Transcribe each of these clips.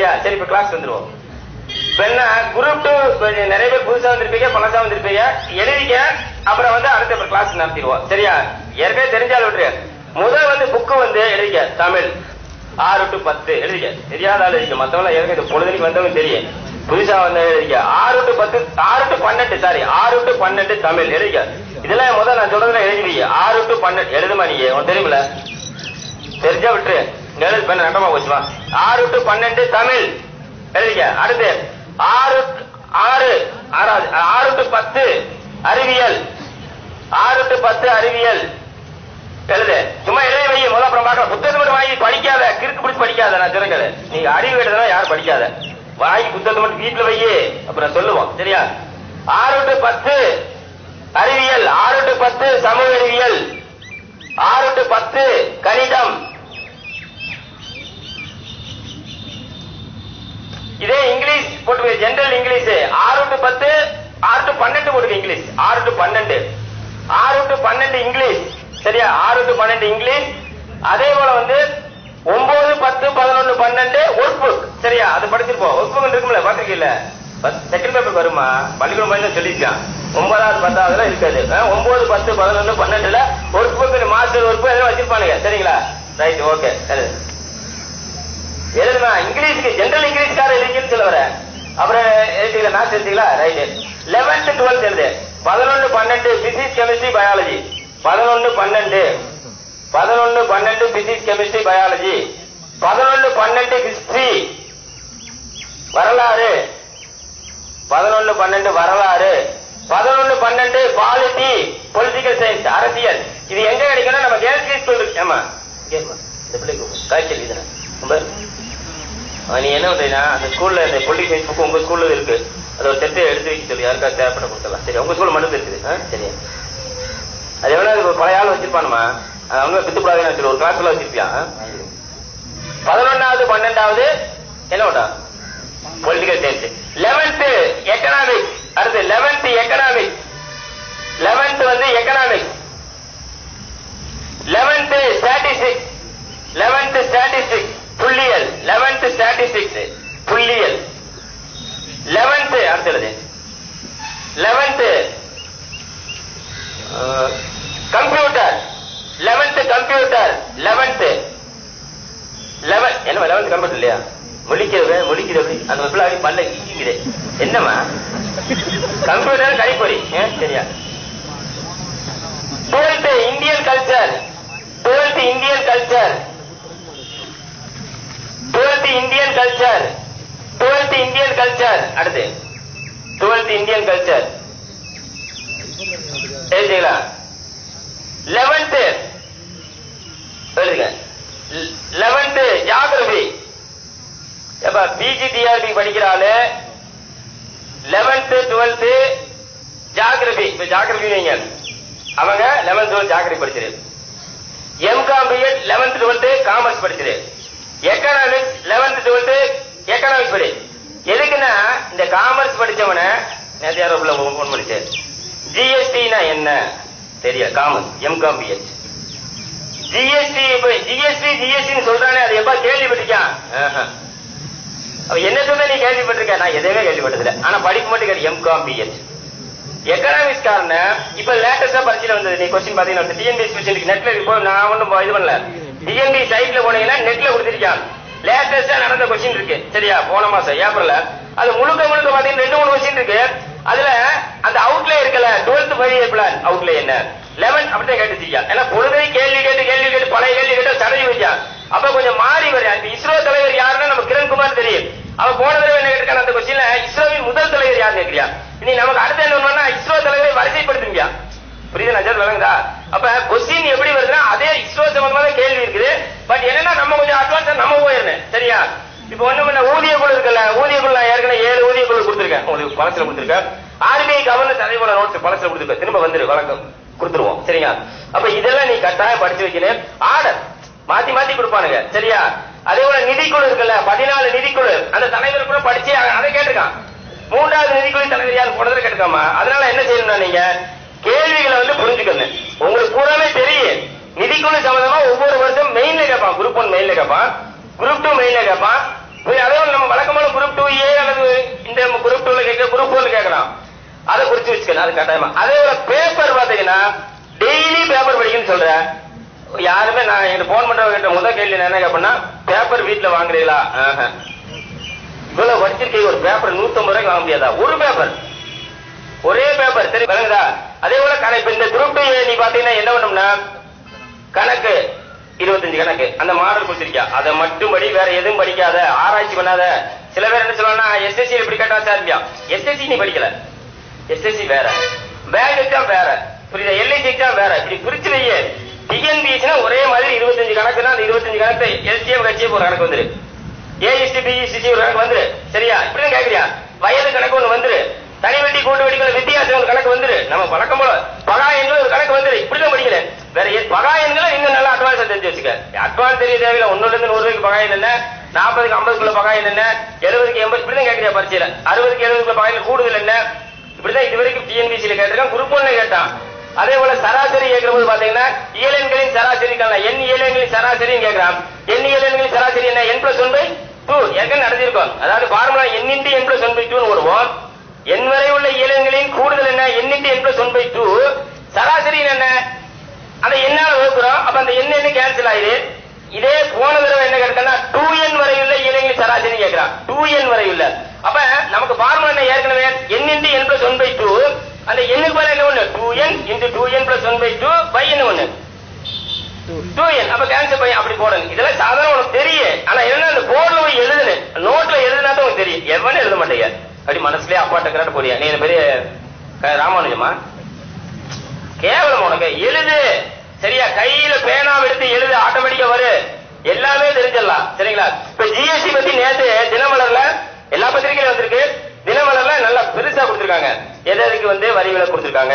சரி இப்ப கிளாஸ் வந்துருவோம். இப்ப என்ன குரூப் 2 நிறைய பேர் புதுசா வந்திருப்பீங்க, பழசா வந்திருப்பீங்க, எழுதிக்க. அப்புறம் அடுத்த கிளாஸ் நடத்திடுவோம். சரியா? ஏற்கனவே தெரிஞ்சாலும் விட்டுரு. முதல் புக்கு எழுதிக்க. தமிழ் 6 to 10 எழுதிக்க. தெரியாத ஆள் எழுதிக்க. மத்தவங்க ஏற்கனவே பொழுதுக்கு வந்தவங்க தெரியும். புதுசா வந்த எழுதிக்க. 6 to 10 6 to 12 sorry 6 to 12 Tamil எழுதிக்க. இதெல்லாம் முதல்ல நான் சொல்றதுல எழுதிவீங்க. 6 to 12 எழுதுமா நீங்க? உனக்கு தெரியுமில்ல? தெரிஞ்சா விட்டுரு. எழுது பண்ண நட்டமா போச்சுமா. 6 to 12 தமிழ் எழுதிக்க. அடுத்து 6 to 10 அறிவியல். 6 to 10 அறிவியல் எழுது. சும்மா எழுதி வை. முதல்ல அப்புறம் பார்க்கலாம். புத்தகத்தை மட்டும் வாங்கி படிக்காத, கிறுக்கு பிடிச்சி படிக்காத. நான் சொல்லுங்க, நீங்க அறிவு எழுதுனா யாரும் படிக்காத. வாங்கி புத்தகத்தை மட்டும் வீட்டுல வை, அப்புறம் சொல்லுவோம். சரியா? 6 to 10 அறிவியல், 6 to 10 சமூக அறிவியல், 6 to 10 கணிதம். இதே இங்கிலீஷ் போட்டு ஜெனரல் இங்கிலீஷ் 6 to 10 6 to 12 போட்டு இங்கிலீஷ் 6 to 12 6 to 12 இங்கிலீஷ். சரியா? 6 to 12 இங்கிலீஷ். அதே போல 9, 10, 11, 12 ஒர்க் புக். சரியா? அது படிச்சிருப்போம். ஒர்க் புக் இருக்கும்ல, பாத்துருக்கீல்ல? செகண்ட் பேப்பர் வருமா? பள்ளிக்கூடம் போய் சொல்லிருக்கான். 9வது 10வதுல இருக்காது. 9, 10, 11, 12 work book, master work book எல்லாம் வச்சிருப்பானுங்க. சரிங்களா? Right, okay. எழுதுனா இங்கிலீஷ்க்கு ஜெனரல் இங்கிலீஷ்கார எழுதின்னு சொல்ல வர. அப்புறம் எழுதிக்கலாம், மேத்ஸ் எழுதிங்களா? ரைட். 11th 12th எழுது. 11, 12 physics chemistry biology. 11, 12 11, 12 physics chemistry biology. 11, 12 history வரலாறு. 11, 12 வரலாறு. 11, 12 பாலிட்டி பொலிட்டிக்கல் சயின்ஸ் அரசியல். இது எங்க கிடைக்கணும்? நம்ம கேர்ள்ஸ் ஸ்கூல் இருக்கு. ஆமா கேட்கணும். இந்த பிள்ளைக்கு காய்ச்சல் இதுனா நீ என்ன பண்றீங்கன்னா, அந்த ஸ்கூல்ல இந்த பொலிட்டிக்கல் சயின்ஸ் புக் உங்க ஸ்கூல்ல இருக்கு. அதை ஒரு செட்டை எடுத்து வைக்க சொல்லி யாருக்கா தேவைப்பட கொடுத்தலாம். சரி, உங்க ஸ்கூல்ல மட்டும் இருக்குது. சரி, அது எவ்வளவு பழைய ஆள் வச்சிருப்பானுமா? அவங்க பித்துப்படாதுன்னு சொல்லி ஒரு கிளாஸ்ல வச்சிருப்பியான். 11வது 12வது என்ன விட்டா? Political science. 11th economics. அடுத்து 11th economics. 11th economics. 11th statistics. 11th statistics புள்ளியல். 11th ஸ்டாட்டிஸ்டிக்ஸ் புள்ளியல். 11th அடுத்தது 11th computer. 11th computer. 11th என்ன 11th கம்ப்யூட்டர் இல்லையா? முழிக்கிறது அந்த பிள்ளை பல்ல கீக்குது. என்னமா கம்ப்யூட்டர் கணிப்பொறி? சரியா? 12th Indian culture. 12th Indian culture. 12th Indian culture. 12th Indian culture. அடுத்து 12th இந்தியன் கல்ச்சர் எழுதிங்களா? 11th எழுதுங்க. 11th geography. எப்ப பிஜிடிஆர்பி படிக்கிறாளு 11th 12th ஜியோகிராபி. இப்ப ஜியோகிராபி வைங்க. அவங்க 11th 12th ஜியோகிராபி படிச்சிரு. MCom BEd 11th 12th commerce படிச்சிரு. Economics 11th 12th economics படி. எதுக்குன்னா இந்த காமர்ஸ் படிச்சவன நேற்று போன் படிச்சு ஜிஎஸ்டினா என்ன தெரிய commerce MCom PH GST GST சொல்றானே அது எப்ப கேள்விப்பட்டிருக்கான்? என்ன சொல்ல நீ கேள்விப்பட்டிருக்க? நான் எதுவுமே கேள்விப்பட்டதில்லை. ஆனா படிப்பு மட்டும் கேட்டு எம்காம் பிஎச். எக்கனாமிக்ஸ் காரன இப்ப லேட்டஸ்டா பரிசீலனை வந்தது. நீ கொஸ்டின் பாத்தீங்கன்னா டிஎன்பிஎஸ் கொஸ்டின் நெட்ல இப்போ நான் ஒன்னும் இது பண்ணல. டிஎன்பி சைட்ல போனீங்கன்னா நெட்ல கொடுத்திருக்கான். லேட்டஸ்டா நடந்த கொஸ்டின் இருக்கு. சரியா? போன மாசம் ஏப்ரல்ல அது முழுக்க பாத்தீங்கன்னா 2-3 கொஸ்டின் இருக்கு. அதுல அந்த அவுட்லே இருக்கல 12th 5-year பிளான் அவுட்லே என்ன 11 அப்படியே கேட்டுச்சியா. ஏன்னா பொழுதை கேள்வி கேட்டு பழைய கேள்வி கேட்டு தடவி வச்சா. அப்ப கொஞ்சம் மாறி வர. இஸ்ரோ தலைவர் யாருன்னா நம்ம கிரண்குமார் தெரியும். அவன் போன தடவை என்ன கேட்டிருக்கான அந்த கொஸ்டின்ல இஸ்ரோவின் முதல் தலைவர் யாருன்னு கேட்கிறியா? இனி நமக்கு அடுத்த என்ன பண்ணா இஸ்ரோ தலைவரை வரிசைப்படுத்துங்க. புரியுது? நான் விளங்குதா? அப்ப கொஸ்டின் எப்படி வருதுன்னா அதே இஸ்ரோ சம்பந்தமான கேள்வி இருக்குது. பட் என்னன்னா நம்ம கொஞ்சம் அட்வான்ஸா நம்ம போயிருந்தேன். சரியா? இப்ப ஒண்ணு ஊதிய குழு இருக்குல்ல, ஊதிய குழு நான் ஏற்கனவே 7 ஊதிய குழு கொடுத்திருக்கேன். உங்களுக்கு பழசுல கொடுத்திருக்கேன். ஆர்பிஐ கவர்னன்ஸ் அதே போல நோட்ஸ் பழசுல கொடுத்திருக்கேன். திரும்ப வந்துரு வழக்கம் கொடுத்துருவோம். சரியா? அப்ப இதெல்லாம் நீ கட்டாயம் படிச்சு வைக்கணும். ஆர்டர் மாத்தி கொடுப்பானுங்க. சரியா? அதே போல நிதிக்குழு இருக்குல்ல, 14 நிதிக்குழு அந்த தலைவர் கூட படிச்சு அதை கேட்டிருக்கான். 3வது நிதிக்குழு தலைவர் யார் போனதை கேட்டுக்காமா. அதனால என்ன செய்யணும்னா நீங்க கேள்விகளை புரிஞ்சுக்கணும். உங்களுக்கு பூராமே தெரியும். நிதிக்குழு சம்பந்தமா ஒவ்வொரு வருஷம் மெயின்ல கேட்பான். குரூப் 1 மெயின்ல கேட்பான், குரூப் 2 மெயின்ல கேட்பான், அதே நம்ம வழக்கமான குரூப் 2A அல்லது இந்த குரூப் 2ல கேட்க குரூப் 4ல கேட்கலாம். அதை குறிச்சு வச்சுக்கணும், அது கட்டாயமா. அதே போல பேப்பர் பாத்தீங்கன்னா டெய்லி பேப்பர் படிக்கணும்னு சொல்றேன். யாருமே நான் எனக்கு போன் பண்றவங்க முதல் கேள்வி என்ன கேட்பேன்னா, பேப்பர் வீட்டுல வாங்குறீங்களா? இவ்வளவு படிச்சிருக்கீங்க, ஒரு பேப்பர் 150 ரூபாய்க்கு வாங்க முடியாதா? ஒரு பேப்பர், ஒரே பேப்பர், சரி விளங்குதா? அதே போல இப்ப இந்த குரூப் 2 நீ பாத்தீங்கன்னா என்ன பண்ணும்னா, கணக்கு 25 கணக்கு அந்த மாடல் கொடுத்திருக்கியா, அதை மட்டும் படி, வேற எதுவும் படிக்காத, ஆராய்ச்சி பண்ணாத. சில பேர் என்ன சொல்லுவாங்கன்னா, எஸ்எஸ்சி இப்படி கேட்டா சார், எஸ்எஸ்சி நீ படிக்கல, எஸ்எஸ்சி வேற, பேங்க் எக்ஸாம் வேற, புரியுதா, எல்ஐசி எக்ஸாம் வேற, இப்படி பிரிச்சு வையே. டிஎன்பிஎஸ்னா ஒரே மாதிரி 25 கணக்குன்னா அந்த 25 கணக்கு எல்சிஎம் கட்சியம் ஒரு கணக்கு வந்துரு, ஏஇசி பிஇசிசி ஒரு கணக்கு வந்துரு, சரியா? இப்படிதான் கேக்குறியா? வயது கணக்கு ஒண்ணு வந்துரு, தனி வட்டி கூட்டு வட்டிக்குள்ள வித்தியாசம் ஒரு கணக்கு வந்துரு, நம்ம பழக்கம் போல பகாயங்கள் ஒரு கணக்கு வந்துரு. இப்படிதான் படிக்கிறேன். வேற பகாயங்களை இன்னும் நல்லா அட்வான்ஸ் தெரிஞ்சு வச்சுக்க. அட்வான்ஸ் தெரிய தேவையில்லை. 1 இருந்து 100 ரூபாய்க்கு பகாயம் என்ன, 40க்கு 50க்குள்ள பகாயம் என்ன, 70க்கு 80 இப்படிதான் கேட்கிறியா பரீட்சையில, 60க்கு 70க்குள்ள பகாயம் கூடுதல் என்ன, இப்படிதான் இதுவரைக்கும் டிஎன்பிசியில கேட்டிருக்கான், குரூப் 1ல கேட்டான். அதே போல சராசரி கேட்கிற போது பாத்தீங்கன்னா இயலெண்களின் சராசரி என் இயலெண்களின் சராசரி கேட்கிறான். என் இயலெண்களின் சராசரி என்ன, n+1/2 ஏற்கனவே நடத்திருக்கோம். அதாவது ஃபார்முலா n×n+1/2 வருவோம். n வரை உள்ள இயலெண்களின் கூடுதல் என்ன, n×n+1/2, சராசரி என்ன, அந்த என்னால வகுக்கிறோம். அப்ப அந்த என்ன கேன்சல் ஆயிரு. இதே போன தடவை என்ன கேட்டா 2n வரை உள்ள இயலெண்களின் சராசரி கேட்கிறான், 2n வரை உள்ள. அப்ப நமக்கு ஃபார்முலா என்ன, ஏற்கனவே n×n+1/2, அந்த எண்ணுக்கு மேல என்ன ஒண்ணு, 2n × 2n+1/2 by என்ன ஒண்ணு 2n. அப்ப கேன்சல் பண்ணி அப்படி போடணும். இதெல்லாம் சாதாரண உனக்கு தெரியும். ஆனா என்ன, அந்த போர்டுல போய் எழுதுனு, நோட்ல எழுதுனா தான் உனக்கு தெரியும். எவனும் எழுத மாட்டேங்க, அப்படி மனசுலயே அப்பாட்ட கரெக்ட் போறியா, நீ பெரிய ராமானுஜமா, கேவலம் உனக்கு. எழுது, சரியா? கையில பேனாவை எடுத்து எழுது, ஆட்டோமேட்டிக்கா வரு, எல்லாமே தெரிஞ்சிடலாம், சரிங்களா? இப்ப ஜிஎஸ்டி பத்தி நேத்து தினமலர்ல எல்லா பத்திரிகையில வந்திருக்கு. தினமலர்ல நல்லா பெருசா கொடுத்திருக்காங்க. எதுக்கு வரி விலக்கு கொடுத்திருக்காங்க,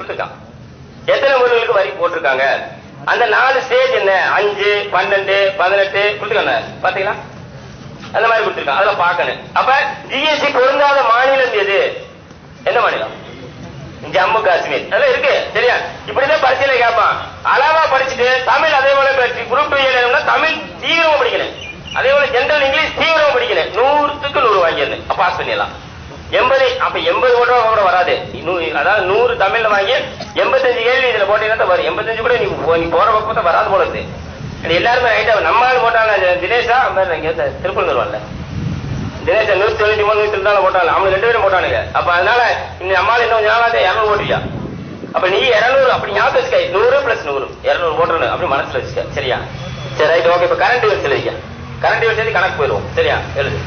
எத்தனை பொருட்களுக்கு வரி போட்டிருக்காங்க, அந்த 4 ஸ்டேஜ் என்ன, 5, 12, 18 கொடுத்திருக்காங்க, பாத்தீங்களா? அந்த மாதிரி கொடுத்திருக்காங்க, அதெல்லாம் பார்க்கணும். அப்ப ஜிஎஸ்டி பொருந்தாத மாநிலம் எது, எந்த மாநிலம்? ஜம்மு காஷ்மீர். அதெல்லாம் இருக்கு, சரியா? இப்படிதான் பரிசீலனை கேட்பான். அளவா படிச்சுட்டு தமிழ் அதே போல குரூப் 2 தமிழ் தீவிரமா படிக்கணும். அதே போல ஜெனரல் இங்கிலீஷ் தீவிரமா படிக்கணும். 100க்கு 100 வாங்கிடணும், பாஸ் பண்ணிடலாம். 80, அப்ப 80 கூட வராது. அதாவது 100 தமிழ்ல வாங்கி 85 கேள்வி இதுல போட்டீங்கன்னா வரும். 85 கூட நீ போற பக்கம் வராது போல இருக்கு. எல்லாருமே ரைட்டா நம்ம ஆள் போட்டாங்க. தினேஷா திருப்பூர் வருவான்ல, தினேஷ் 193 193 போட்டாங்க, அவங்க 2 பேரும் போட்டானுங்க. அப்ப அதனால இந்த அம்மாள் இன்னும் ஞாபகம் 200 போட்டியா, அப்ப நீ 200 அப்படி ஞாபகம் வச்சுக்க, 100 + 100 200 போட்டணும் அப்படி மனசுல வச்சுக்க, சரியா? சரி ரைட் ஓகே. இப்ப கரண்ட் இவர்ஸ் எழுதிக்க, கரண்ட் இவர்ஸ் எழுதி கணக்கு போயிடுவோம், சரியா? எழுது.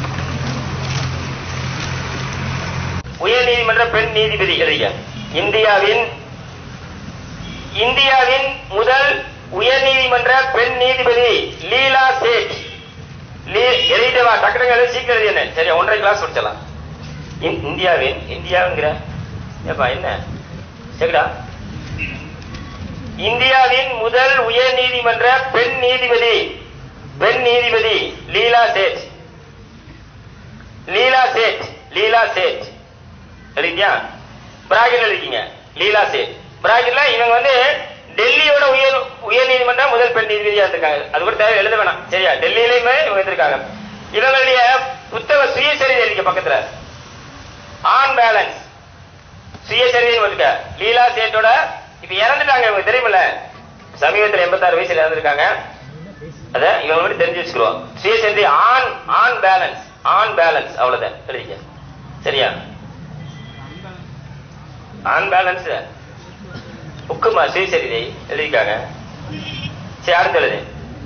உயர் நீதிமன்ற பெண் நீதிபதி எழுதிக்க. இந்தியாவின் முதல் உயர் நீதிமன்ற பெண் நீதிபதி லீலா சேட். எழுதிட்டவா, டக்குனு எழுதி சீக்கிரம் எழுதி என்ன, சரியா? 1.5 கிளாஸ் முடிச்சலாம். இந்தியாவிங்கிற என்ன சரிடா, இந்தியாவின் முதல் உயர் நீதிமன்ற பெண் நீதிபதி லீலா சேட். எழுதியா? பிராக்கெட்ல எழுதிக்கீங்க, லீலா சேட். பிராக்கெட்ல இவங்க டெல்லியோட உயர் நீதிமன்ற முதல் பெண் நீதிபதியா இருந்திருக்காங்க. அது கூட தேவை எழுத வேணாம், சரியா? டெல்லியிலுமே இவங்க இருந்திருக்காங்க. இவங்களுடைய புத்தக சுயசரிதை எழுதிக்க பக்கத்துல, ஆன் பேலன்ஸ் சுயசரிதை வந்துக்க. லீலா சேட்டோட இப்ப இறந்துட்டாங்க இவங்க, தெரியுமில்ல? சமீபத்தில் 86 வயசுல இறந்திருக்காங்க. அத இவங்க தெரிஞ்சு வச்சுக்கிறோம். சுயசரிதை ஆன் பேலன்ஸ் அவ்வளவுதான் எழுதிக்க, சரியா? ஆன் பேலன்ஸ் புக்குமா சுயசரிதை எழுதிக்காங்க. சரி, அடுத்து எழுது.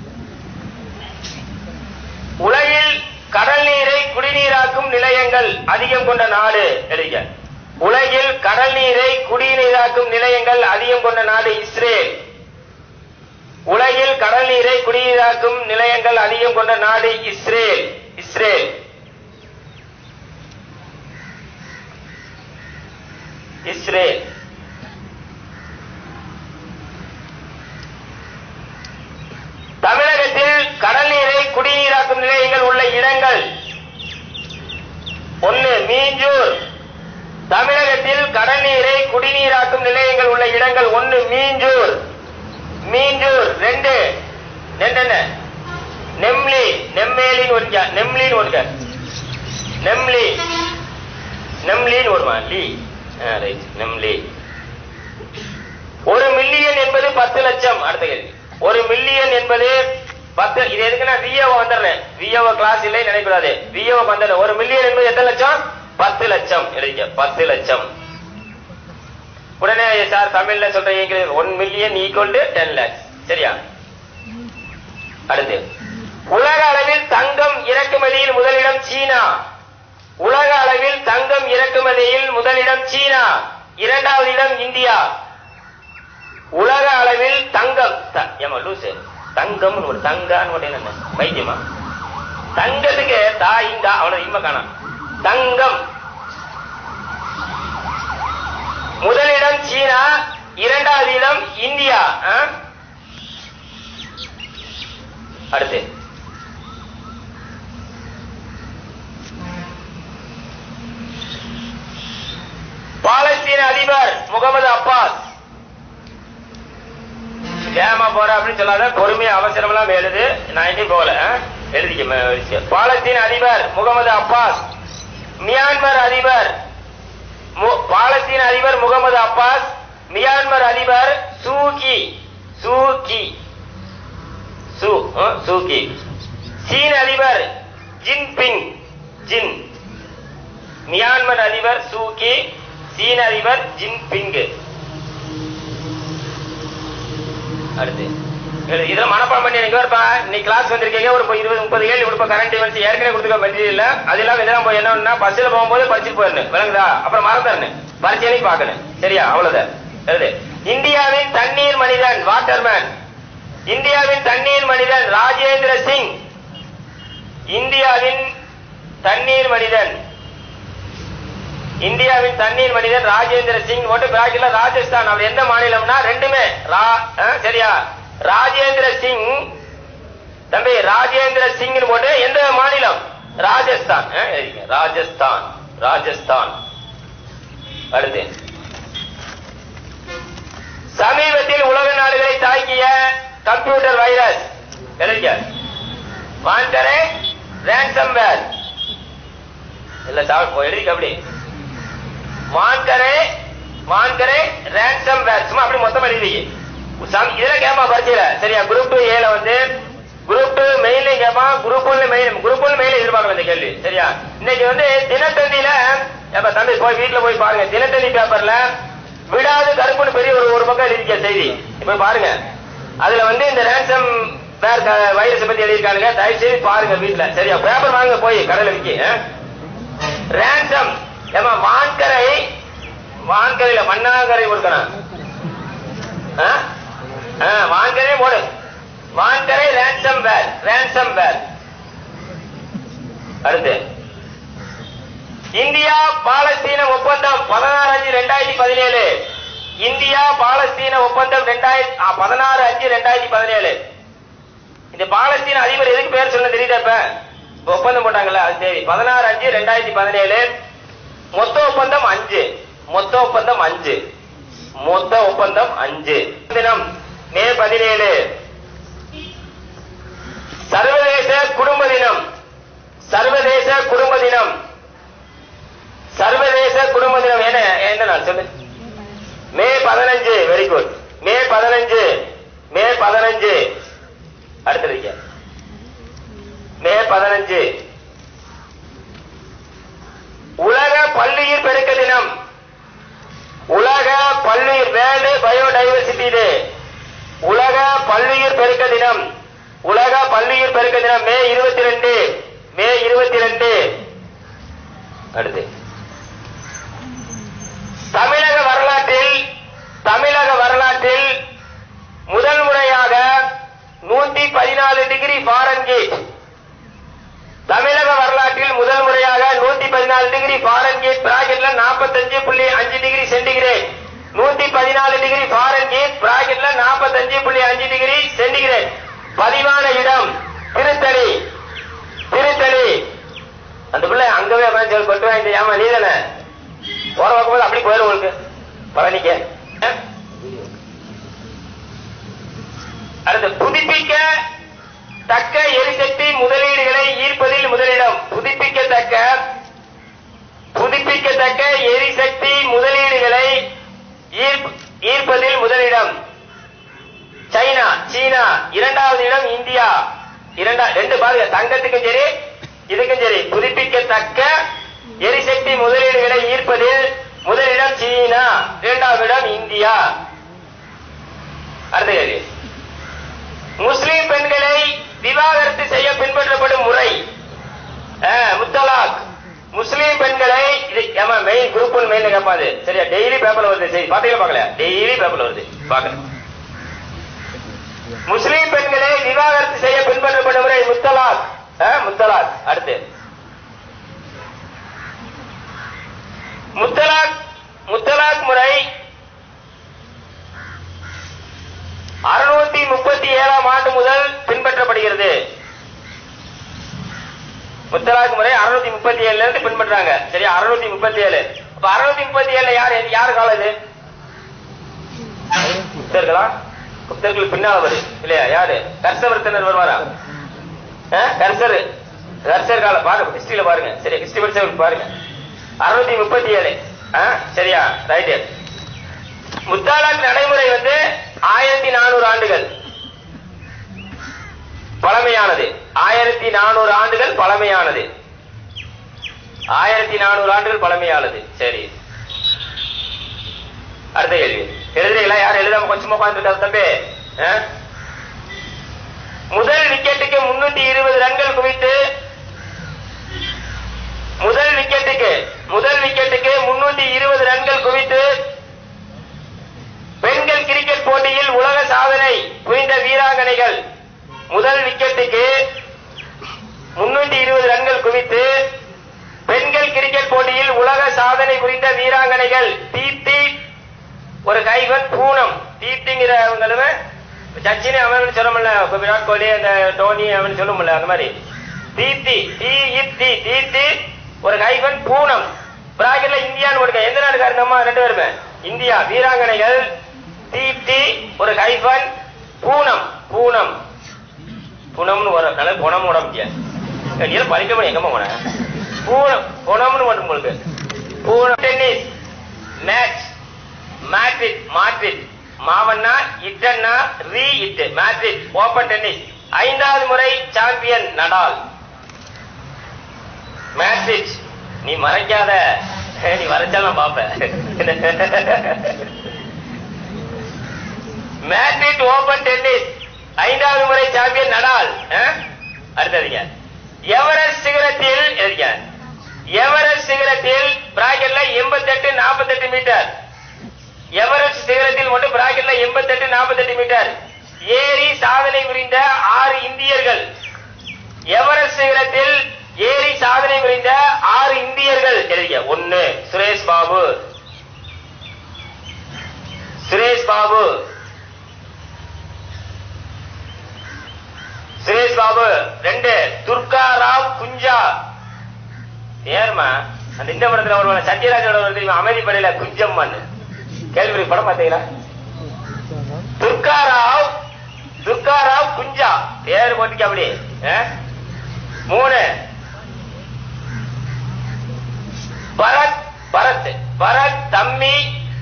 உலகில் கடல் நீரை குடிநீராக்கும் நிலையங்கள் அதிகம் கொண்ட நாடு எழுதிக்க. உலகில் கடல் நீரை குடிநீராக்கும் நிலையங்கள் அதிகம் கொண்ட நாடு இஸ்ரேல். உலகில் கடல் நீரை குடிநீராக்கும் நிலையங்கள் அதிகம் கொண்ட நாடு இஸ்ரேல். தமிழகத்தில் கடல் நீரை குடிநீராக்கும் நிலையங்கள் உள்ள இடங்கள் 1 மீஞ்சூர். தமிழகத்தில் கடல் நீரை குடிநீராக்கும் நிலையங்கள் உள்ள இடங்கள் 1 மீஞ்சூர். 2 என்ன நெம்லி, நெம்மேலின்னு ஒரு நெம்லின்னு ஒரு நெம்லி, நெம்லின்னு வருமா லீ? ரைட், நெம்லி. 1 மில்லியன் என்பது 10 லட்சம். அடுத்த கேள்வி. 1 மில்லியன் என்பது 10. இது எதுக்கு நான் விஏஓ வந்துடுறேன், விஏஓ கிளாஸ் இல்லை நினைக்கூடாது, விஏஓ வந்துடுறேன். 1 மில்லியன் என்பது எத்தனை லட்சம்? 10 லட்சம். எழுதிக்க 10 லட்சம். உடனே சார் தமிழ்ல சொல்றீங்க 1 மில்லியன் ஈக்குவல் டு 10 லேக்ஸ். சரியா? அடுத்து, உலக அளவில் தங்கம் இறக்குமதியில் முதலிடம் சீனா. உலக அளவில் தங்கம் இறக்குமதியில் முதலிடம் சீனா, இரண்டாவது இடம் இந்தியா. உலக அளவில் தங்கம், ஏமா லூசு, தங்கம் ஒரு தங்கான்னு என்ன வைத்தியமா? தங்கத்துக்கு தாயிங்க அவ்வளவு இம்ம காணா. தங்கம் முதலிடம் சீனா, இரண்டாவது இடம் இந்தியா. அடுத்து, பாலஸ்தீன அதிபர் முகமது அப்பாஸ். ஏமா போற அப்படின்னு சொல்லாத, பொறுமையா அவசரம் எல்லாம் எழுது, நான் எங்கேயும் போகல, எழுதிக்க. பாலஸ்தீன அதிபர் முகமது அப்பாஸ். மியான்மர் அதிபர், பாலஸ்தீன அதிபர் முகமது அப்பாஸ். மியான்மர் அதிபர் சூகி, சூகி, சூகி. சீன அதிபர் ஜின்பிங், ஜின். மியான்மர் அதிபர் சூகி, சீன அதிபர் ஜின்பிங். அடுத்து, இதுல மனப்பாடம் பண்ணி நீங்க இன்னைக்கு கிளாஸ் வந்திருக்கீங்க, ஒரு 20-30 கேள்வி கொடுப்ப. கரண்ட் இவெண்ட்ஸ் ஏற்கனவே கொடுத்துக்க மெட்டீரியல் அதெல்லாம் இதெல்லாம் போய் என்ன பஸ்ல போகும்போது படிச்சுட்டு போயிடணும், விளங்குதா? அப்புறம் மறந்துடணும், பரிசையிலையும் பார்க்கணும். சரியா? அவ்வளவுதான். இந்தியாவின் தண்ணீர் மனிதன், வாட்டர்மேன். இந்தியாவின் தண்ணீர் மனிதன் ராஜேந்திர சிங். இந்தியாவின் தண்ணீர் மனிதன், இந்தியாவின் தண்ணீர் மனிதன் ராஜேந்திர சிங். ஒன்று பிராக்கெட்ல ராஜஸ்தான். அவர் எந்த மாநிலம்னா ரெண்டுமே சரியா? ராஜேந்திர சிங் தம்பி, ராஜேந்திர சிங் போட்டு எந்த மாநிலம்? ராஜஸ்தான். ராஜஸ்தான், ராஜஸ்தான். அடுத்து, சமீபத்தில் உலக நாடுகளை தாக்கிய கம்ப்யூட்டர் வைரஸ். எழுதிக்க. WannaCry ransomware. இல்ல சாப்பிட்டு எழுதிக்க. அப்படி வான்கரே, வான்கரே ரேன்சம்வேர். சும்மா அப்படி மொத்தமா எழுதி இதுல கேப்பா பரிச்சையில. சரியா? குரூப் 2 ஏல வந்து குரூப் 2 மெயின்ல கேப்பா, குரூப் 1 மெயின், குரூப் 1 மெயில எதிர்பார்க்கல இந்த கேள்வி. சரியா? இன்னைக்கு வந்து தினத்தந்தியில தம்பி போய் வீட்டுல போய் பாருங்க, தினத்தந்தி பேப்பர்ல விடாது கருப்புன்னு பெரிய ஒரு பக்கம் எழுதிக்க செய்தி. இப்ப பாருங்க, அதுல வந்து இந்த ரேன்சம் வேர் வைரஸ் பத்தி எழுதியிருக்காங்க. தயவு செய்து பாருங்க வீட்டுல. சரியா? பேப்பர் வாங்க போய் கடையில விக்கி. ரேன்சம் ஏமா வான்கரை, வான்கரையில மண்ணாங்கரை கொடுக்கணும். வான்கரை போடு. WannaCry ransomware, ransomware. அடுத்து, இந்தியா பாலஸ்தீன ஒப்பந்தம் 16/5/2017. இந்தியா பாலஸ்தீன ஒப்பந்தம் 16/5/2017. இந்த பாலஸ்தீன அதிபர் எதுக்கு பேர் சொல்ல தெரியுதா? இப்ப ஒப்பந்தம் போட்டாங்கல்ல, அது சரி. 16/5/2017. மொத்த ஒப்பந்தம் 5, மொத்த ஒப்பந்தம் 5, மொத்த ஒப்பந்தம் 5. தினம் மே 17. சர்வதேச குடும்ப தினம், சர்வதேச குடும்ப தினம், சர்வதேச குடும்ப தினம் என்ன நாள் சொல்லு? May 15. Very good. May 15, May 15. அடுத்த மே 15. உலக பல்லுயிர் பெருக்க தினம், உலக பல்லுயிர் வேர்ல்டு பயோடைவர்சிட்டி டே. உலக பல்லுயிர் பெருக்க தினம், உலக பல்லுயிர் பெருக்க தினம் மே 22, மே 22. அடுத்து, தமிழக வரலாற்றில், தமிழக வரலாற்றில் முதல் முறையாக 114 டிகிரி ஃபாரன்ஹீட், தமிழக வரலாற்றில் முதல் முறையாக 114 டிகிரி ஃபாரன்ஹீட் பிராக்கெட்ல 45.5 டிகிரி சென்டிகிரேட், 114 டிகிரி ஃபாரன்ஹீட் பிராக்கெட்ல 45.5 டிகிரி சென்டிகிரேட் பதிவான இடம் திருத்தணி, திருத்தணி. அந்த பிள்ளை அங்கவே கொட்டு வாங்கிட்டு ஏமா நீ தானே போற பார்க்கும்போது அப்படி போயிடும் உங்களுக்கு பழனிக்க. அடுத்து, புதுப்பிக்க தக்க எரிசக்தி புதுப்பிக்கத்தக்க எரிசக்தி முதலீடுகளை ஈர்ப்பதில் முதலிடம் சைனா, சீனா. இரண்டாவது இடம் இந்தியா. ரெண்டு பாருங்க, தங்கத்துக்கும் சரி இதுக்கும் சரி. புதுப்பிக்கத்தக்க எரிசக்தி முதலீடுகளை ஈர்ப்பதில் முதலிடம் சீனா, இரண்டாவது இடம் இந்தியா. அடுத்த கேள்வி, முஸ்லிம் பெண்களை விவாகரத்து செய்ய பின்பற்றப்படும் முறை முத்தலாக். முஸ்லிம் பெண்களை மெயின் குரூப் மெயின்ல கேட்பாது. சரியா, டெய்லி பேப்பர்ல வருது. சரி, பாத்தீங்களா? பாக்கல, டெய்லி பேப்பர்ல வருது, பாக்கல. முஸ்லிம் பெண்களை விவாகரத்து செய்ய பின்பற்றப்படும் முறை முத்தலாக். முத்தலாக். அடுத்து முத்தலாக் முறை 637ஆம் ஆண்டு முதல் பின்பற்றப்படுகிறது. முத்தலாக் முறை 637 இருந்து பின்பற்றாங்க. சரி, 637. அப்ப 637 யாரு காலம் இது? குப்தர்களா? குப்தர்கள் பின்னால வரும் இல்லையா? யாரு? கர்சவர்த்தனர் வருவாரா? கர்சர் காலம் பாருங்க, ஹிஸ்டரியில பாருங்க. சரி, ஹிஸ்டரி படிச்சவங்களுக்கு பாருங்க. 637. சரியா, ரைட். முத்தலாக் நடைமுறை 1400 ஆண்டுகள் பழமையானது. 1400 ஆண்டுகள் பழமையானது. 1400 ஆண்டுகள் பழமையானது. சரி, அடுத்த கேள்வி. எழுதுறீங்களா? யார் எழுதாம கொஞ்சமா உட்கார்ந்துருக்காரு தம்பி? முதல் விக்கெட்டுக்கு 320 ரன்கள் குவித்து முதல் விக்கெட்டுக்கு 320 ரன்கள் குவித்து பெண்கள் கிரிக்கெட் போட்டியில் உலக சாதனை புரிந்த வீராங்கனைகள். முதல் விக்கெட்டுக்கு 320 ரன்கள் குவித்து பெண்கள் கிரிக்கெட் போட்டியில் உலக சாதனை புரிந்த வீராங்கனைகள். தீப்தி ஒரு கைவன், பூனம். தீப்திங்கிறவங்களும் சச்சின் அவன் சொல்ல முடியல, விராட் கோலி அந்த டோனி அவன் சொல்ல முடியல, அந்த மாதிரி தீப்தி தீப்தி ஒரு கைவன், பூனம். பிராக்கெட்ல இந்தியான்னு கொடுக்க. எந்த நாடுக்காரு நம்ம? ரெண்டு பேருமே இந்தியா. வீராங்கனைகள் தீப்தி ஒரு கைவன், பூனம்னு வரும். நல்ல புனம் விட முடியாது. படிக்க முடியும். எங்கம்மா போன புனம்னு மட்டும் உங்களுக்கு. பூனம். டென்னிஸ் மேட்ச் மாட்ரிட் மாவண்ணா இட்டன்னா ரீ இட்டு மேட்ரிட் ஓபன் டென்னிஸ். 5வது முறை சாம்பியன் நடால். மேட்ரிட் நீ மறைக்காத, நீ மறைச்சாலும் பாப்ப. மேட்ரிட் ஓபன் டென்னிஸ் 5வது முறை சாம்பியன் நடால். அடுத்ததுங்க, எவரெஸ்ட் சிகரத்தில் பிராக்கெட்ல 88-48 மீட்டர். எவரெஸ்ட் சிகரத்தில் மட்டும் பிராக்கெட்ல 88-48 மீட்டர் ஏறி சாதனை புரிந்த 6 இந்தியர்கள். எவரெஸ்ட் சிகரத்தில் ஏறி சாதனை புரிந்த 6 இந்தியர்கள். 1 சுரேஷ் பாபு. 2 துர்காராவ் குஞ்சா. ஏர்மா அந்த இந்த படத்துல ஒரு சத்யராஜோட ஒரு அமைதிப்படையில குஞ்சம்மன் கேள்வி படம் பார்த்தீங்களா? துர்காராவ் குஞ்சா பேர் போட்டுக்க அப்படி. 3 பரத் தம்மி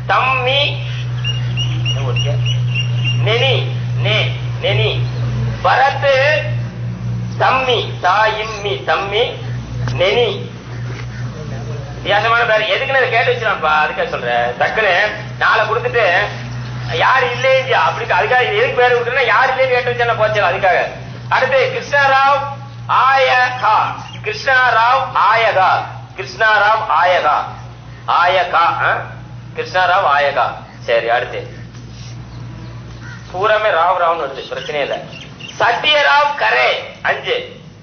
நெனி பரத் தம்மி நெனி. வித்தியாசமான பேர். எதுக்குன்னு கேட்டு வச்சிருப்பா, அதுக்காக சொல்றேன். டக்குன்னு நாளை கொடுத்துட்டு யாரு இல்லையா அப்படி அதுக்காக எதுக்கு பேர் விட்டுனா யாரு இல்லைன்னு கேட்டு வச்சா போச்சு. அதுக்காக. அடுத்து கிருஷ்ணாராவ் ஆயகா. சரி, அடுத்து பூராமே ராவ்னு வருது, பிரச்சனை இல்ல. சத்யராவ் கரே 5.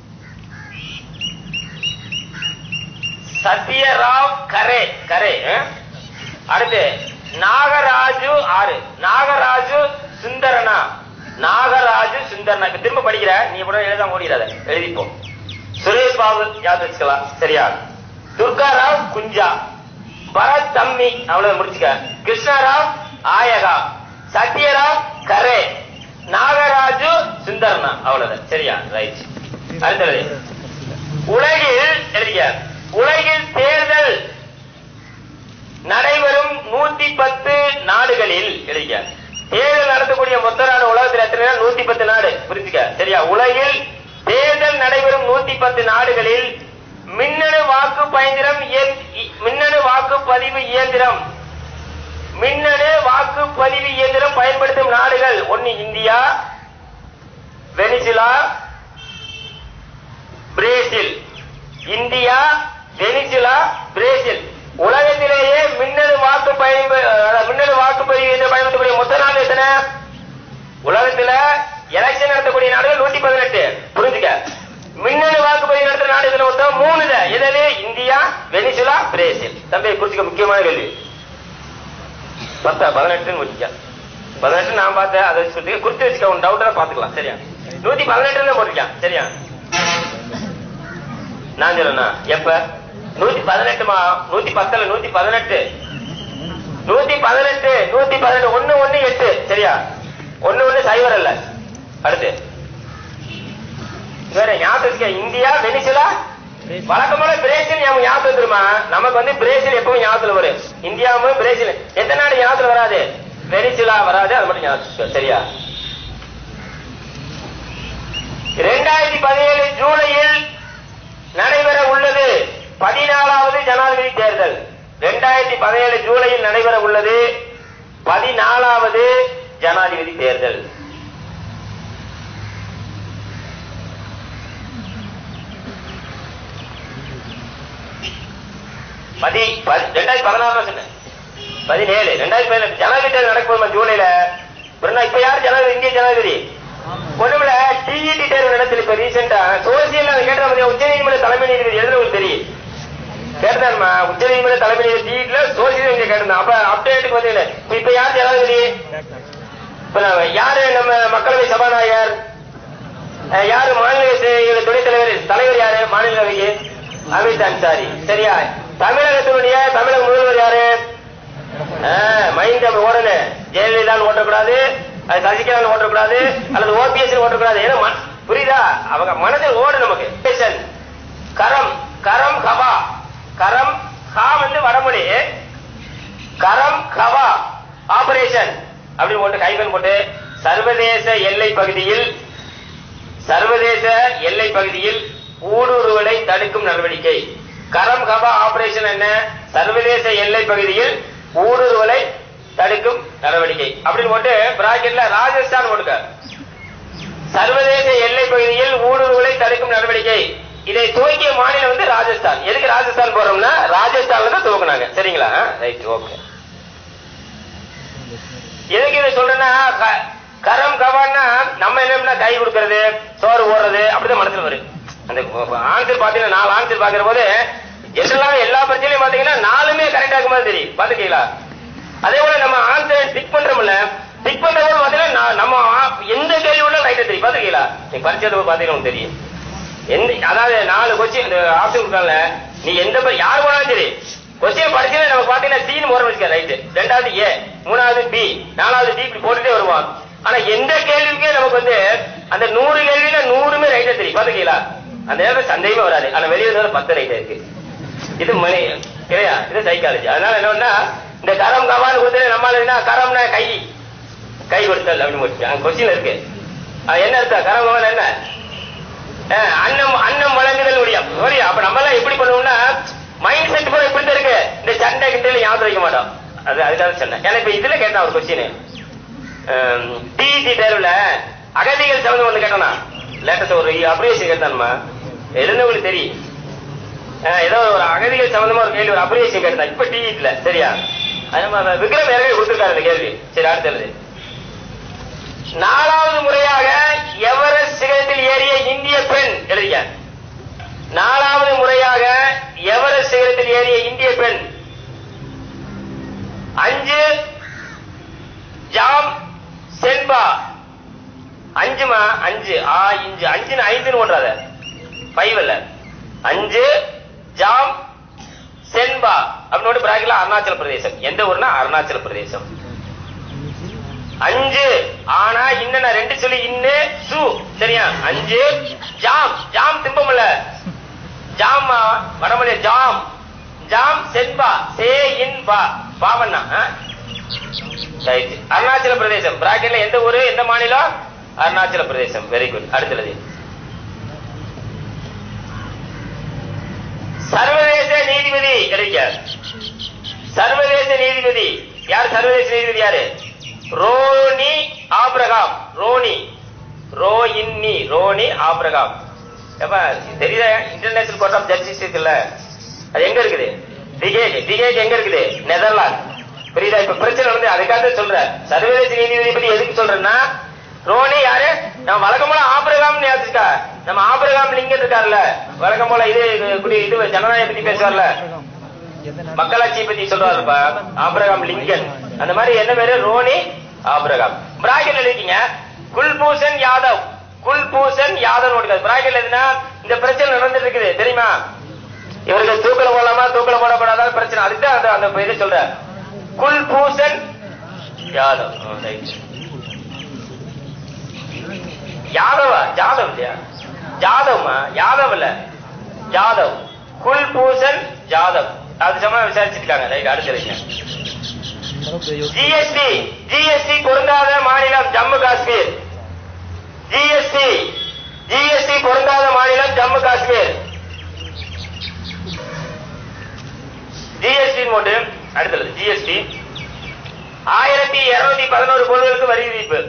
சத்யராவ் கரே. அடுத்து நாகராஜு 6. நாகராஜு சுந்தரனா. திரும்ப படிக்கிற நீ கூட எழுத முடியாத, எழுதிப்போ. சுரேஷ் பாபு யாவது வச்சுக்கலாம். சரியா? துர்காராவ் குஞ்சா, பரத் தம்மி, அவ்வளவு முடிச்சுக்க. கிருஷ்ணராவ் ஆயகா, சத்யராவ் கரே, நாகராஜு சுந்தரனா, அவ்வளவுதான். சரியா? ரைட். அடுத்தது உலகில் தேர்தல் நடைபெறும் 110 நாடுகளில் எழுதிக்க. தேர்தல் நடத்தக்கூடிய மொத்த நாடு உலகத்தில் எத்தனை? 110 நாடு. புரிஞ்சுக்க சரியா? உலகில் தேர்தல் நடைபெறும் 110 நாடுகளில் மின்னணு வாக்குப்பதிவு இயந்திரம் பயன்படுத்தும் நாடுகள் 1 India, Venezuela, Brazil. India, Venezuela, Brazil. உலகத்திலேயே மின்னணு வாக்குப்பதிவு இயந்திரம் பயன்படுத்தக்கூடிய மொத்த நாடு எத்தனை? உலகத்துல எலெக்ஷன் நடத்தக்கூடிய நாடுகள் 118. புரிஞ்சுக்க. மின்னணு வாக்குப்பதிவு நடத்துற நாடுகள் மொத்தம் 3. எது? India, Venezuela, Brazil. தம்பி குறிச்சுக்க, முக்கியமான கேள்வி. 18 வச்சுக்க. 18 நான் பார்த்தேன், அதை வச்சு குறிச்சு வச்சுக்க. உன் டவுட்டா பாத்துக்கலாம். சரியா? 118 போட்டிருக்கேன். சரியா? நான் சொல்லணும் எப்ப? 118 110 118 118 118 சரியா? 110 அல்ல. அடுத்து வேற ஞாபகம். இந்தியா, வெனிசுலா, வழக்கமான பிரேசில் ஞாபகம் வந்துருமா? நமக்கு பிரேசில் எப்பவும் ஞாபகத்துல வரும். இந்தியாவும் பிரேசில் எந்த நாடு ஞாபகத்துல வராது? வெனிசுலா வராது. அது மட்டும் ஞாபகம். சரியா? 2017 ஜூலையில் நடைபெற உள்ளது 14வது ஜனாதிபதி தேர்தல். 2017 ஜூலையில் நடைபெற உள்ளது 14வது ஜனாதிபதி தேர்தல். சொன்ன 2016 17 2017 ஜனாதிபதி தேர்தல் நடக்கும் ஜூலைல. இப்ப யார் ஜனாதிபதி? இந்திய ஜனாதிபதி ஒண்ணுமில்ல. டிஇடி தேர்வு நடத்தல. இப்ப ரீசெண்டா சோசியல் கேட்ட உச்ச நீதிமன்ற தலைமை நீதிபதி எழுதுறவங்களுக்கு தெரியும். கேட்டாருமா, உச்ச நீதிமன்ற தலைமை நீதிபதி டிஇடில சோசியல் கேட்டிருந்தேன். அப்ப அப்டேட்டுக்கு வந்து இப்ப யார் ஜனாதிபதி? இப்ப யாரு நம்ம மக்களவை சபாநாயகர்? யாரு மாநில துணைத் தலைவர் யாரு மாநிலவைக்கு? அமித் அன்சாரி. சரியா? தமிழகத்தினுடைய தமிழக முதல்வர் யாரு? மைண்ட் ஓடணும். ஜெயலலிதா ஓட்டக்கூடாது, சசிகலா ஓட்டக்கூடாது, அல்லது ஓபிஎஸ் ஓட்டக்கூடாது. ஏன்னா புரியுதா? அவங்க மனதில் ஓடு நமக்கு. கரம் கரம் கவா கரம் கா வடமொழி. கரம் கவா ஆபரேஷன் அப்படின்னு போட்டு கைகள் போட்டு சர்வதேச எல்லை பகுதியில் ஊடுருவலை தடுக்கும் நடவடிக்கை. கரம் கவா ஆபரேஷன் என்ன? சர்வதேச எல்லை பகுதியில் ஊடுருவலை தடுக்கும் நடவடிக்கை அப்படின்னு போட்டு பிராக்கெட்ல ராஜஸ்தான் போட்டுக்க. சர்வதேச எல்லை பகுதியில் ஊடுருவலை தடுக்கும் நடவடிக்கை. இதை துவக்கிய மாநிலம் ராஜஸ்தான். எதுக்கு ராஜஸ்தான் போறோம்னா ராஜஸ்தான்ல தான் துவக்கினாங்க. சரிங்களா? Right, okay. எதுக்கு இதை சொல்றேன்னா, கரம் கவான்னா நம்ம என்ன கை கொடுக்கறது, சோறு ஓடுறது அப்படிதான் மனசுல வரும். அந்த ஆன்சர் பாத்தீங்கன்னா 4 ஆன்சர் பாக்குற போது எல்லாம் எல்லா பிரச்சனையும் பாத்தீங்கன்னா 4மே கரெக்டா இருக்கும் மாதிரி தெரியும். பாத்துக்கீங்களா? அதே போல நம்ம ஆன்சர் டிக் பண்றோம்ல, டிக் பண்றவங்க பாத்தீங்கன்னா நம்ம எந்த கேள்வி உள்ள ரைட்டா தெரியும். பாத்துக்கீங்களா? நீ பரிச்சை பாத்தீங்கன்னா தெரியும். அதாவது 4 கொஸ்டின் ஆப்ஷன் கொடுக்கல. நீ எந்த யாரு போனாலும் சரி கொஸ்டின் படிச்சு நம்ம பாத்தீங்கன்னா சீன் போற வச்சுக்க. ரைட்டு, 2வது ஏ, 3வது பி, 4வது டி, இப்படி போட்டுட்டே வருவான். ஆனா எந்த கேள்விக்கே நமக்கு அந்த 100 கேள்வியில 100மே ரைட்டா தெரியும். பாத்துக்கீங்களா? அந்த நேரத்தில் சந்தேகமே வராது. ஆனா வெளியே 10 ரைட்டா இருக்கு. இது மணி இல்லையா? இது சைக்காலஜி. அதனால என்னன்னா இந்த கரம் கவான்னு கொடுத்து நம்மளால கரம்னா கை கொடுத்தல் அப்படின்னு கொஸ்டின் இருக்கு. என்ன அர்த்தம்? கரம் கவான் என்ன? அன்னம் வழங்குதல் முடியும். அப்ப நம்ம எல்லாம் எப்படி பண்ணுவோம்னா மைண்ட் செட் கூட இப்படி இருக்கு. இந்த சண்டை கிட்ட ஞாபகம் வைக்க மாட்டோம். அதுக்காக சொன்னேன். ஏன்னா இப்ப இதுல கேட்டான் ஒரு கொஸ்டின். டிஇடி தேர்வுல அகதிகள் சம்பந்தம் கேட்டானா லேட்டஸ்ட் ஒரு அப்ரிவேஷன் கேட்டானுமா. எழுந்தவங்களுக்கு தெரியும். ஏதோ ஒரு அகதிகள் சம்பந்தமா ஒரு கேள்வி, ஒரு அப்ரிவேஷன் கேட்டான். இப்ப டிஇடில. சரியா? விக்ரம் ஏற்கனவே கொடுத்திருக்காரு இந்த கேள்வி. சரி, அடுத்தது 4வது முறையாக எவரெஸ்ட் சிகரத்தில் ஏறிய இந்திய பெண். எழுதிக்க. 4வது முறையாக எவரெஸ்ட் சிகரத்தில் ஏறிய இந்திய பெண். 5 ஜாம் சென்பா. 5மா 5 5 ஓடுறாத 5 அல்ல. 5 ஜாம் சென்பா அப்படின்னு பிராக்கெட்ல அருணாச்சல பிரதேசம். எந்த ஊர்னா அருணாச்சல பிரதேசம். 5 ஆனா இன்ன 2 சொல்லி இன்னு சு. சரியா? 5 ஜாம். ஜாம் திம்பமல்ல, ஜாம் வடமொழி. ஜாம் ஜாம் சென்பா சே இன் பா பாவண்ணா. அருணாச்சல பிரதேசம் பிராக்கெட்ல எந்த ஊரு எந்த மாநிலம்? அருணாச்சல பிரதேசம். Very good. அடுத்தது சர்வதேச நீதிபதி கிடைக்க. சர்வதேச நீதிபதி யார்? சர்வதேச நீதிபதி யாரு? Ronny Abraham. ரோனி ரோயின்னி ரோனி ஆப்ரகாம். தெரியல. இன்டர்நேஷனல் கோர்ட் ஆஃப் ஜஸ்டிஸ் இருக்குல்ல, அது எங்க இருக்குது? டிகேக் எங்க இருக்குது? நெதர்லாந்து. புரியுதா? இப்ப பிரச்சனை வந்து அதுக்காக சொல்ற. சர்வதேச நீதிபதி பத்தி எதுக்கு சொல்றேன்னா, ரோனி யாரு? நம்ம வழக்கம் போல ஆபிரகாம் யாருக்கா? நம்ம ஆபிரகாம் லிங்கன் இருக்காருல்ல, வழக்கம் போல இது ஜனநாயகம் பத்தி பேசுவார்ல, மக்களாட்சியை பத்தி சொல்றாருப்பா ஆபிரகாம் லிங்கன். அந்த மாதிரி என்ன பேரு? Ronnie Abraham. பிராக்கெட்ல இருக்கீங்க குல்பூஷன் யாதவ். குல்பூஷன் யாதவ் பிராக்கெட்ல எதுனா இந்த பிரச்சனை நடந்துட்டு இருக்குது தெரியுமா? இவருக்கு தூக்கல போடலாமா தூக்கல போடப்படாத பிரச்சனை. அதுதான் அந்த இதை சொல்ற. குல்பூஷன் யாதவ். யாதவா? ஜாதவ் இல்லையா? ஜாதவ்மா? யாதவ் இல்ல, ஜாதவ். குல்பூஷன் ஜாதவ். அது சம விசாரிச்சிருக்காங்க. ரைட். அடுத்து ஜிஎஸ்டி. ஜிஎஸ்டி பொருந்தாத மாநிலம் ஜம்மு காஷ்மீர். ஜிஎஸ்டி பொருந்தாத மாநிலம் ஜம்மு காஷ்மீர். ஜிஎஸ்டி போட்டு அடுத்தது ஜிஎஸ்டி 1211 பொருட்களுக்கு வரி விதிப்பு.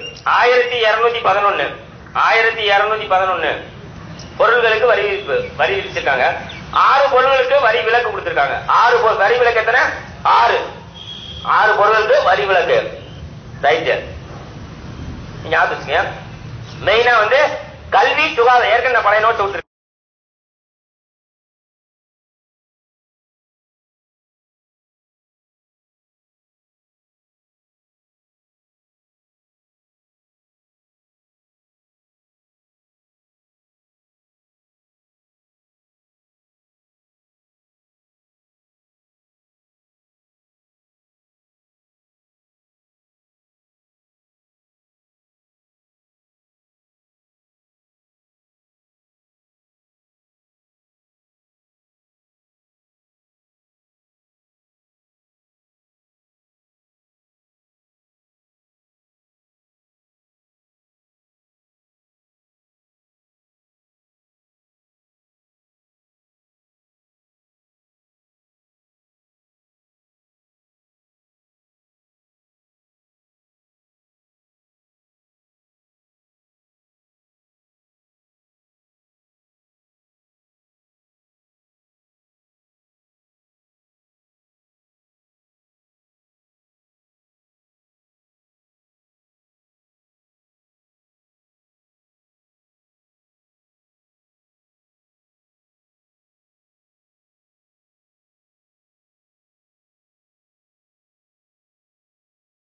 1211 பொருட்களுக்கு வரி விதிப்பு. வரி விதிச்சிருக்காங்க. 6 பொருட்களுக்கு வரி விலக்கு கொடுத்திருக்காங்க. 6 வரி விலக்கு எத்தனை? 6 பொருட்களுக்கு வரி விலக்கு. ரைட். நீங்க மெயினா வந்து கல்வி சுகாதாரம். ஏற்கனவே பழைய நோட்டு